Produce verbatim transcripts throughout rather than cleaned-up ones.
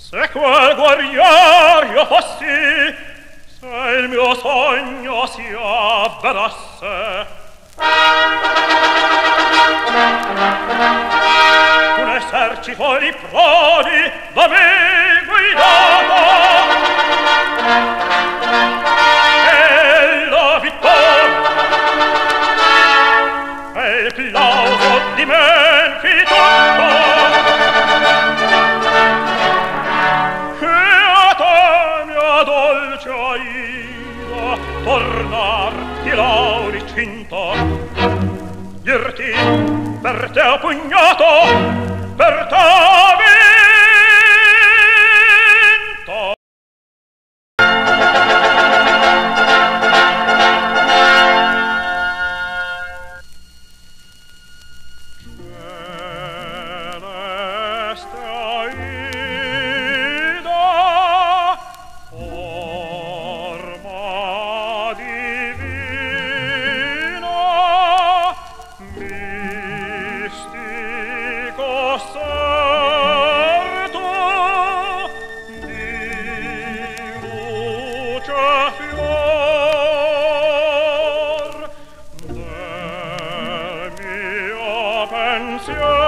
Se quel guerriero fossi, se il mio sogno si avverasse, un esercito di prodi da me guidato, e la vittoria e il plauso di Menfi tutto, e a te mia dolce Aida tornar di lauri cinta, dirti per te ho pugnato, per te ho vinto. Celeste Aida, forma divina, mistico ser tu, di luce fior del mio pensiero.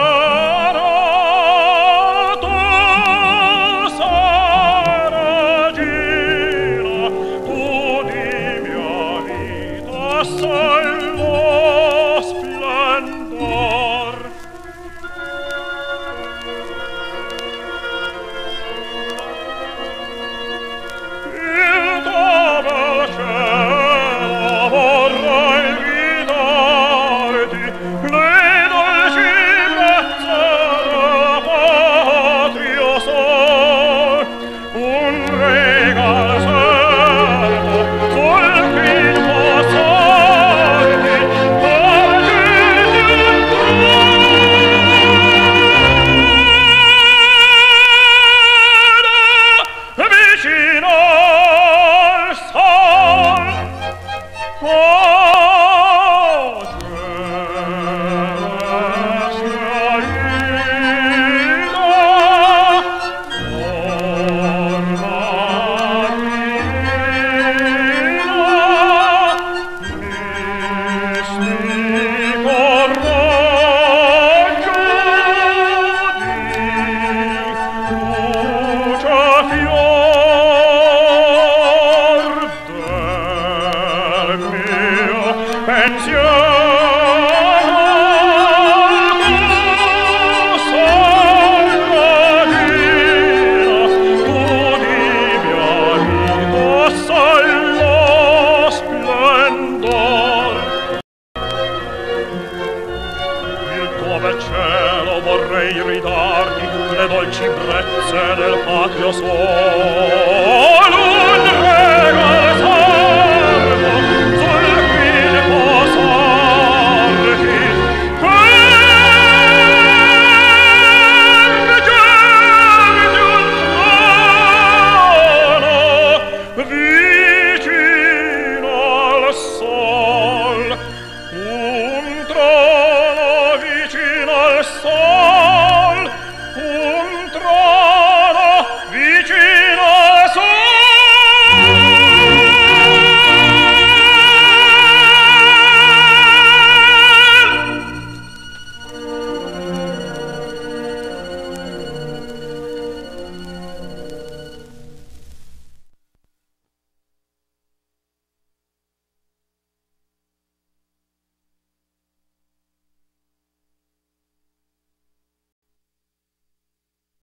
Vorrei ridarti le dolci brezze del patrio suolo, un regalo